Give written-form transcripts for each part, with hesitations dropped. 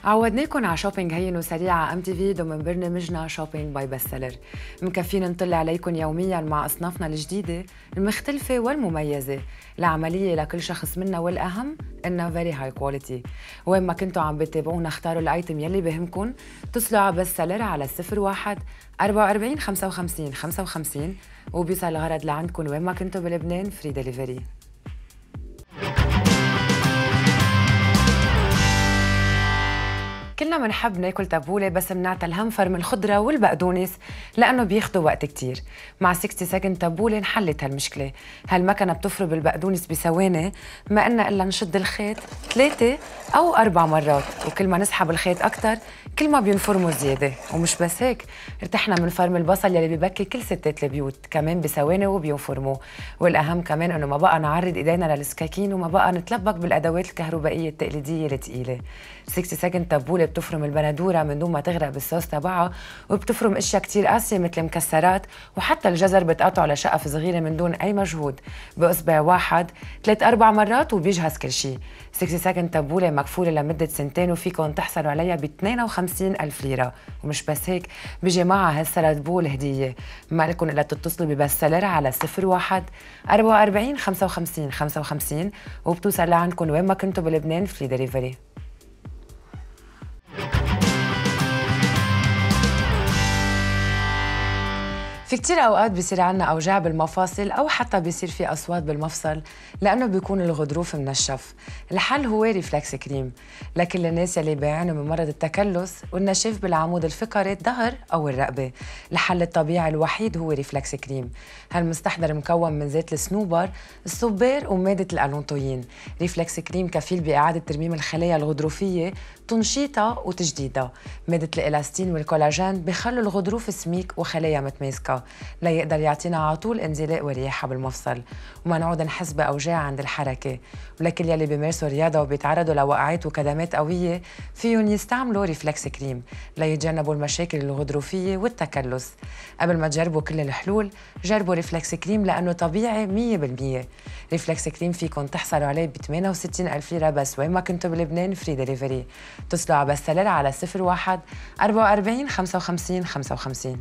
عودناكم على شوبينج هين وسريع على ام تي في ضمن برنامجنا شوبينج باي بستسيلر. مكفينا نطل عليكم يوميا مع اصنافنا الجديده المختلفه والمميزه العمليه لكل شخص منا، والاهم انها فيري هاي كواليتي. وين ما كنتوا عم بتتابعونا اختاروا الايتم يلي بهمكم، اتصلوا على بستسيلر على 01 44 55 55 وبيوصل الغرض لعندكم وين ما كنتوا بلبنان، فري ديليفري. كلنا منحب ناكل تبولة، بس منعطى الهنفر من الخضرة والبقدونس لأنه بياخدوا وقت كتير. مع 60 سكند تبولة انحلت هالمشكلة. هالمكنة بتفرم البقدونس بثواني، ما إلنا إلا نشد الخيط 3 أو 4 مرات، وكل ما نسحب الخيط أكتر كل ما بينفرموا زيادة. ومش بس هيك، ارتحنا من فرم البصل يلي ببكي كل ستات البيوت، كمان بثواني وبينفرموا. والأهم كمان إنه ما بقى نعرض إيدينا للسكاكين وما بقى نتلبك بالأدوات الكهربائية التقليدية الثقيلة. 60 سكند تبولة بتفرم البندورة من دون ما تغرق بالصوص تبعها، وبتفرم اشياء كتير قاسية مثل المكسرات، وحتى الجزر بتقطعه لشقف صغيرة من دون أي مجهود بإصبع واحد 3-4 مرات وبيجهز كل شيء. 60 سكند تبولة مكفولة لمدة 2 وفيكم تحصلوا عليها ب 52,000 ليرة. ومش بس هيك، بيجي معها هالسلاد بول هدية. ما لكم إلا تتصلوا ببستسيلر على 01 44 55 55 وبتوصل لعندكم وين ما كنتوا بلبنان، فري ديليفري. في كتير أوقات بيصير عنا أوجاع بالمفاصل أو حتى بيصير في أصوات بالمفصل لأنه بيكون الغضروف منشف. الحل هو ريفلكس كريم لكل الناس يلي بيعانوا من مرض التكلس والنشاف بالعمود الفقري، الظهر أو الرقبة. الحل الطبيعي الوحيد هو ريفلكس كريم. هالمستحضر مكون من زيت الصنوبر، الصبار ومادة الألونتوين. ريفلكس كريم كفيل بإعادة ترميم الخلايا الغضروفية، تنشيطها وتجديدها. مادة الإلاستين والكولاجين بخلوا الغضروف سميك وخلايا متماسكة ليقدر يعطينا على طول انزلاق ورياحة بالمفصل، وما نعود نحس بأوجاع عند الحركة. ولكل يلي بيمارسوا رياضة وبيتعرضوا لوقعات وكدمات قوية فيهم يستعملوا ريفلكس كريم ليتجنبوا المشاكل الغضروفية والتكلس. قبل ما تجربوا كل الحلول جربوا ريفلكس كريم لأنه طبيعي 100%. ريفلكس كريم فيكم تحصلوا عليه ب 68,000 ليرة بس وين ما كنتوا بلبنان، فري ديليفري. اتصلوا على بستسيلر على 01 44 55 55.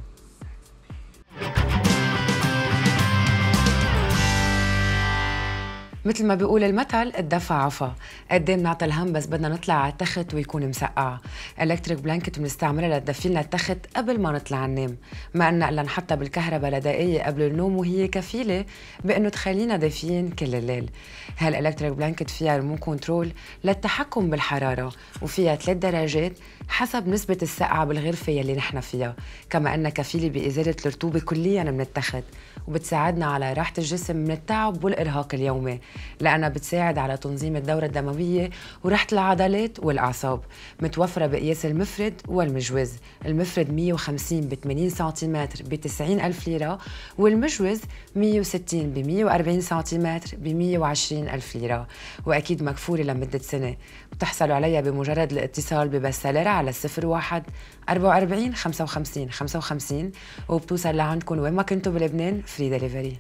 مثل ما بيقول المثل، الدفع عفا. قد ايه بنعطي الهم بس بدنا نطلع على التخت ويكون مسقع. الكتريك بلانكت بنستعملها لتدفي لنا التخت قبل ما نطلع ننام، ما قلنا الا نحطها بالكهرباء لدقايق قبل النوم وهي كفيله بانه تخلينا دافيين كل الليل. هالالكتريك بلانكت فيها ريموت كنترول للتحكم بالحراره، وفيها 3 درجات حسب نسبه السقعه بالغرفه يلي نحن فيها. كما انها كفيله بازاله الرطوبه كليا من التخت، وبتساعدنا على راحه الجسم من التعب والارهاق اليومي، لأنها بتساعد على تنظيم الدورة الدموية وراحة العضلات والأعصاب. متوفرة بقياس المفرد والمجوز. المفرد 150 ب 80 سنتيمتر ب 90,000 ليرة، والمجوز 160 ب 140 سنتيمتر ب 120,000 ليرة. وأكيد مكفولة لمدة سنة. بتحصلوا عليها بمجرد الاتصال ببستسيلر على 01 44 55 55 وبتوصل لعندكم وين ما كنتوا بلبنان، فري ديليفري.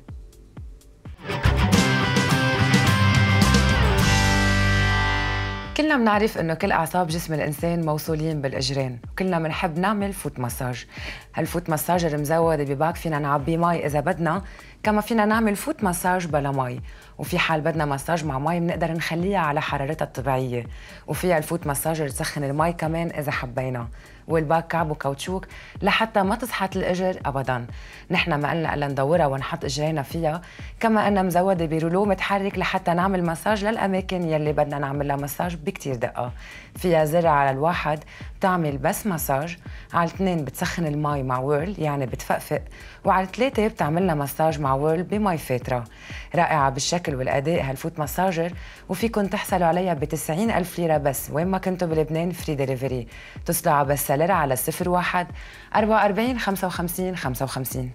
كلنا بنعرف انه كل اعصاب جسم الانسان موصولين بالاجرين، وكلنا بنحب نعمل فوت مساج. هالفوت مساج مزود بباك فينا نعبيه مي اذا بدنا، كما فينا نعمل فوت مساج بلا مي، وفي حال بدنا مساج مع مي بنقدر نخليها على حرارتها الطبيعيه، وفيها الفوت مساجر تسخن المي كمان اذا حبينا. والباك كعب وكاوتشوك لحتى ما تسحت الاجر ابدا. نحن ما قلنا الا ندورها ونحط اجرينا فيها، كما انها مزوده برولو متحرك لحتى نعمل مساج للاماكن يلي بدنا نعمل لها مساج بكتير دقه. فيها زر على الواحد بتعمل بس مساج، على 2 بتسخن المي مع ويرل يعني بتفقفق، وعلى 3 بتعملنا مساج مع ويرل بمي فاتره. رائعه بالشكل والاداء هالفوت مساجر، وفيكم تحصلوا عليها ب 90,000 ليره بس وين ما كنتوا بلبنان، فري ديليفري. اتصلوا على بستسيلر على 01 44 55 55.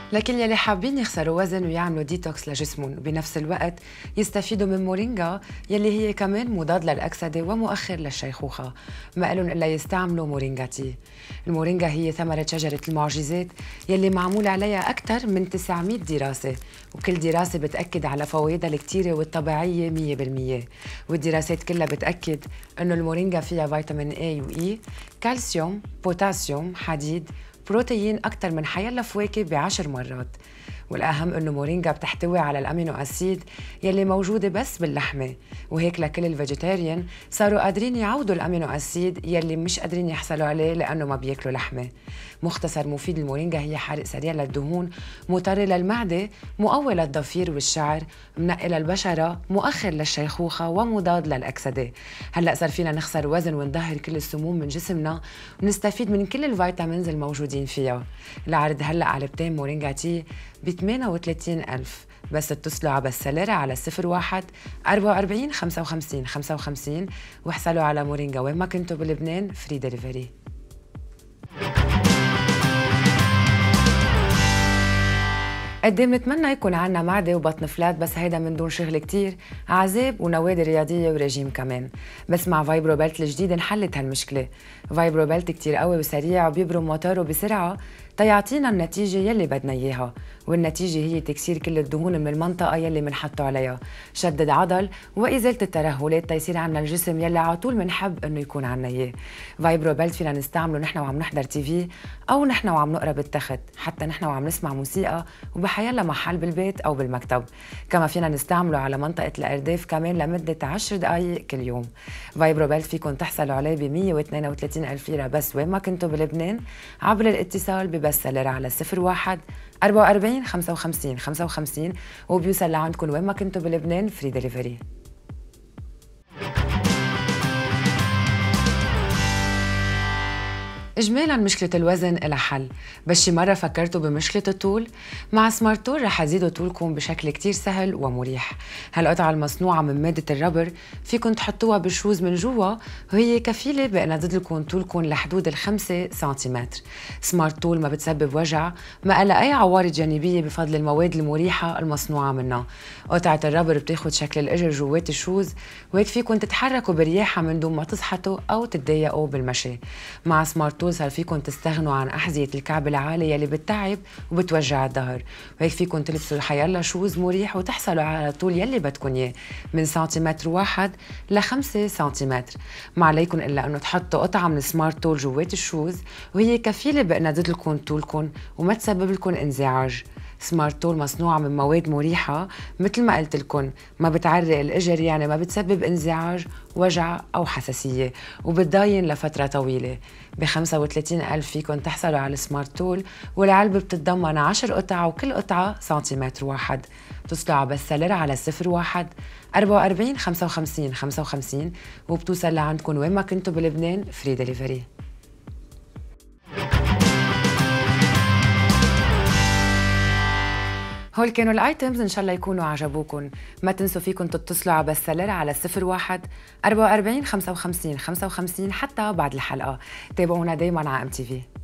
لكن يلي حابين يخسروا وزن ويعملوا ديتوكس لجسمهم وبنفس الوقت يستفيدوا من مورينجا يلي هي كمان مضاد للأكسدة ومؤخر للشيخوخة، ما قالن إلا يستعملوا مورينجا تي. المورينجا هي ثمرة شجرة المعجزات يلي معمول عليها أكثر من 900 دراسة، وكل دراسة بتأكد على فوائدها الكتيرة والطبيعية 100%. والدراسات كلها بتأكد إنه المورينجا فيها فيتامين A و E، كالسيوم، بوتاسيوم، حديد، بروتين أكثر من حيلا فواكه ب10 مرات. والأهم إنه مورينجا بتحتوي على الأمينو أسيد يلي موجودة بس باللحمة، وهيك لكل الفيجيتيريان صاروا قادرين يعوضوا الأمينو أسيد يلي مش قادرين يحصلوا عليه لأنه ما بياكلوا لحمة. مختصر مفيد المورينجا هي حرق سريع للدهون، مطر للمعدة، مقوي للضفير والشعر، منقي للبشرة، مؤخر للشيخوخة، ومضاد للأكسدة. هلأ صار فينا نخسر وزن ونطهر كل السموم من جسمنا ونستفيد من كل الفيتامينز الموجودين فيها. العرض هلأ علبتين مورينجا تي ب 38,000، بس اتصلوا على بساليرا على 01 44 55 55 واحصلوا على مورينجا وين ما كنتوا بلبنان فري دليفري. قد بنتمنى يكون عنا معدة وبطن فلات، بس هيدا من دون شغل كتير، عذاب ونوادي رياضية ورجيم كمان. بس مع فايبرو بيلت الجديد انحلت هالمشكلة. فايبرو بيلت كتير قوي وسريع وبيبرم موتوره بسرعة تيعطينا النتيجة يلي بدنا إياها، والنتيجة هي تكسير كل الدهون من المنطقة يلي منحطه عليها، شدد عضل وإزالة الترهلات تيصير عنا الجسم يلي على طول منحب إنه يكون عنا إياه. فايبرو بيلت فينا نستعمله نحن وعم نحضر تي في أو نحن وعم نقرا بالتخت، حتى نحن وعم نسمع موسيقى وبحيلا محل بالبيت أو بالمكتب. كما فينا نستعمله على منطقة الأرداف كمان لمدة 10 دقايق كل يوم. فايبرو بيلت فيكم تحصلوا عليه ب 132,000 ليرة بس وين ما كنتوا بلبنان عبر الاتصال بساليرا على 01 44 55 55 وبيوصل لعندكم وين ما كنتوا بلبنان فري دليفري. إجمالاً مشكلة الوزن إلها حل، بس شي مرة فكرتوا بمشكلة الطول؟ مع سمارت تول رح تزيدوا طولكم بشكل كتير سهل ومريح. هالقطعة المصنوعة من مادة الربر فيكن تحطوها بالشوز من جوا وهي كفيلة بأنها تزيدلكم طولكم لحدود 5 سنتيمتر. سمارت تول ما بتسبب وجع، ما لها أي عوارض جانبية بفضل المواد المريحة المصنوعة منها. قطعة الربر بتاخد شكل الإجر جوات الشوز، وهيك فيكن تتحركوا برياحة من دون ما تصحتوا أو تتضايقوا بالمشي. مع سمارت تول صار فيكن تستغنوا عن أحذية الكعب العالي يلي بتتعب وبتوجع الظهر، وهيك فيكن تلبسوا حيالله شوز مريح وتحصلوا على طول يلي بدكن اياه من سنتيمتر واحد ل5 سنتيمتر. ما عليكن الا انه تحطوا قطعه من سمارت تول جوات الشوز وهي كفيله بانها تزيد لكم طولكم وما تسبب لكم انزعاج. سمارت تول مصنوعة من مواد مريحة مثل ما قلت لكم، ما بتعرق الإجر يعني ما بتسبب انزعاج، وجع أو حساسية، وبتضاين لفترة طويلة. ب 35,000 فيكن تحصلوا على السمارت تول، والعلبة بتتضمن 10 قطع وكل قطعة سنتيمتر واحد. تصلوا على بساليرا على 01 44 55 55 وبتوصل لعندكم وين ما كنتوا بلبنان فري دليفري. هول كانوا الايتمز، ان شاء الله يكونوا عجبوكم. ما تنسوا فيكم تتصلوا على بساليرا على 01 44 55 55 حتى بعد الحلقه. تابعونا دايما على MTV.